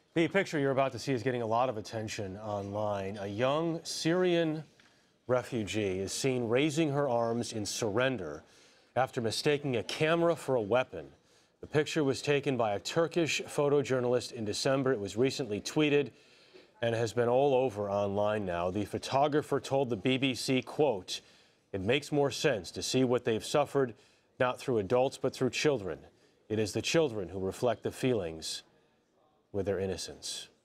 The picture you're about to see is getting a lot of attention online. A young Syrian refugee is seen raising her arms in surrender after mistaking a camera for a weapon. The picture was taken by a Turkish photojournalist in December. It was recently tweeted and has been all over online now. The photographer told the BBC, quote, "It makes more sense to see what they've suffered, not through adults, but through children. It is the children who reflect the feelings with their innocence."